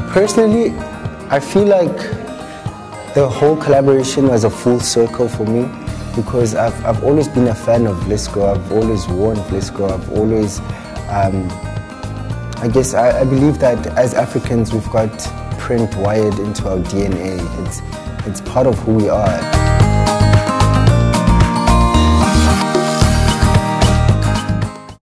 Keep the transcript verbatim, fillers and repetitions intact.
Personally, I feel like the whole collaboration was a full circle for me because I've, I've always been a fan of Vlisco. I've always worn Vlisco. I've always, um, I guess I, I believe that as Africans we've got print wired into our D N A. It's, it's part of who we are.